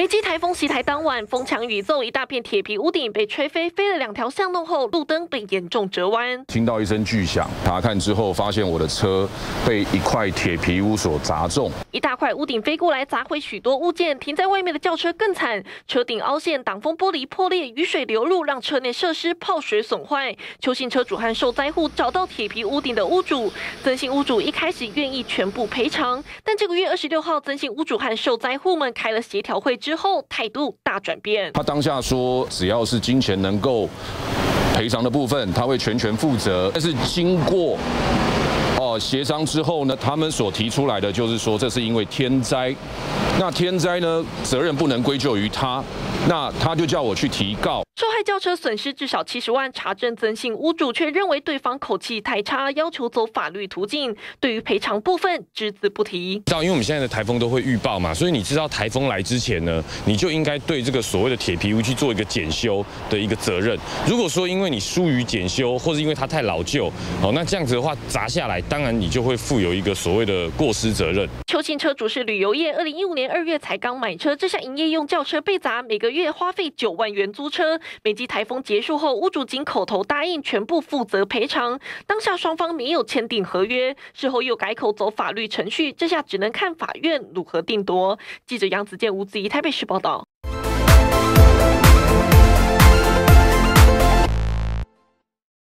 北基台风袭台当晚，风强雨骤，一大片铁皮屋顶被吹飞，飞了2条巷弄后，路灯被严重折弯。 听到一声巨响，查看之后，发现我的车被一块铁皮屋所砸中， 一大块屋顶飞过来，砸毁许多物件。停在外面的轿车更惨，车顶凹陷，挡风玻璃破裂，雨水流入，让车内设施泡水损坏。邱姓车主和受灾户找到铁皮屋顶的屋主，曾姓屋主一开始愿意全部赔偿，但这个月26号，曾姓屋主和受灾户们开了协调会之后，态度大转变。 他当下说，只要是金钱能够赔偿的部分，他会全权负责。但是经过协商之后呢，他们所提出来的就是说，这是因为天灾。那天灾呢，责任不能归咎于他，那他就叫我去提告。 受害轿车损失至少70万，查证曾姓屋主却认为对方口气太差，要求走法律途径。对于赔偿部分，只字不提。 因为我们现在的台风都会预报嘛，所以你知道台风来之前呢，你就应该对这个所谓的铁皮屋去做一个检修的一个责任。如果说因为你疏于检修，或是因为它太老旧，那这样子的话砸下来，当然你就会负有一个所谓的过失责任。 邱姓车主是旅游业，2015年2月才刚买车，这项营业用轿车被砸，每个月花费9万元租车。美基台风结束后，屋主仅口头答应全部负责赔偿，当下双方没有签订合约，事后又改口走法律程序，这下只能看法院如何定夺。记者杨子健、吴子怡台北市报道。